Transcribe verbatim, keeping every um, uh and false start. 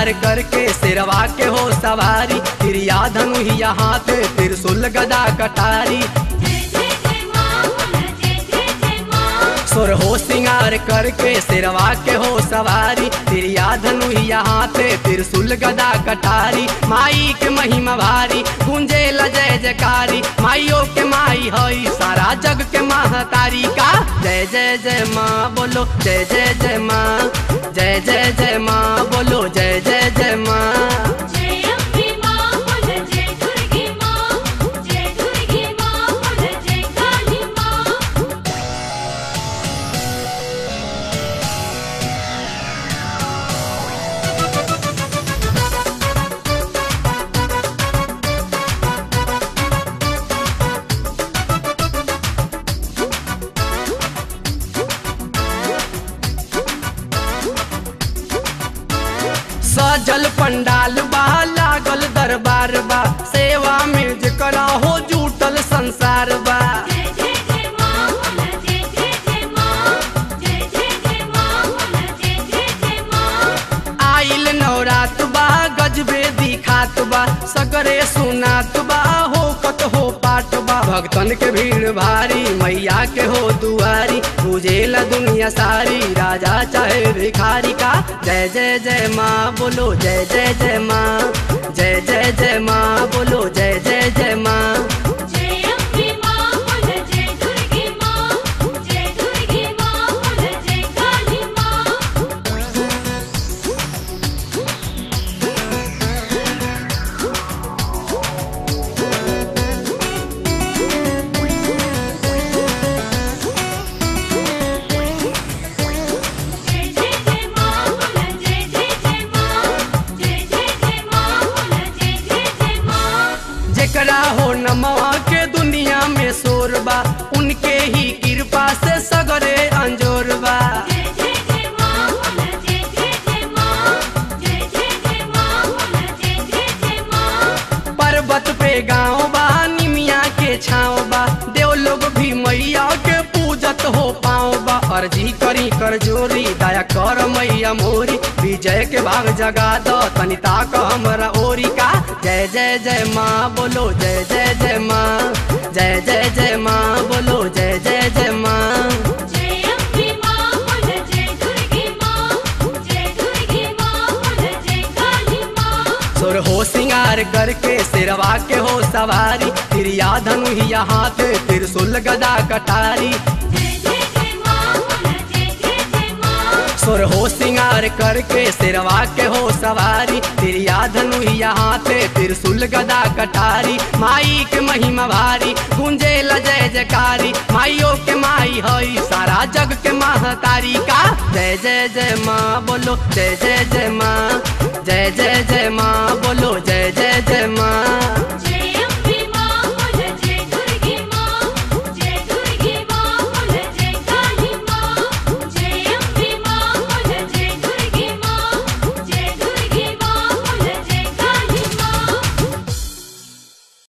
सिंगार करके सिरवा के हो सवारी, तिरिया धनुहिया हाथ त्रिशूल गदा कटारी। सोरहो सिंगार करके सिरवा के हो सवारी, तिरिया धनुहिया हाथ त्रिशूल गदा कटारी। माई के महिमा भारी गुंजे जय जयकारी, माइयों के माई हई सारा जग के महतारी का। जय जय जय माँ बोलो जय जय जय माँ, जय जय जय माँ बोलो जय जय जय माँ। सजल पंडाल बा लागल दरबार बा, सेवा में जकरा हो जुटल संसार बा। आइल नवरात बा गजबे दिखात बा, सगरे सुनात बा हो कत हो पाट बा। भक्तन के भीड़ भारी मैया के हो दुआरी, पूजेला दुनिया सारी राजा चाहे भिखारी का। जय जय जय माँ बोलो जय जय जय माँ, जय जय जय माँ बोलो जय जय जय माँ। जेकरा हो नमवा के दुनिया में शोरबा, उनके ही कृपा से सगरे अंजोरबा। पर्वत पे गाँव बा निमिया के छाँव बा, देव लोग भी मैया के पूजत हो पाँव बा। अर्जी करी कर जोरी दया कर मैया मोरी, विजय के भाग जगा दो तनिता का हमरा ओरी का। जय जय जय माँ बोलो जय जय जय माँ, जय जय जय माँ बोलो जय जय जय माँ। सोरहो सिंगार करके सिरवा के हो सवारी, तिरिया धनुहिया हाथ त्रिशूल गदा कटारी। सोरहो सिंगार करके सिरवा के हो सवारी, तिरिया धनुहिया हाथ त्रिशूल गदा कटारी। माई के महिमा भारी गुंजे जय जयकारी, माइयों के माई हई सारा जग के महतारी का। जय जय जय माँ बोलो जय जय जय माँ, जय जय जय माँ बोलो जय जय जय माँ।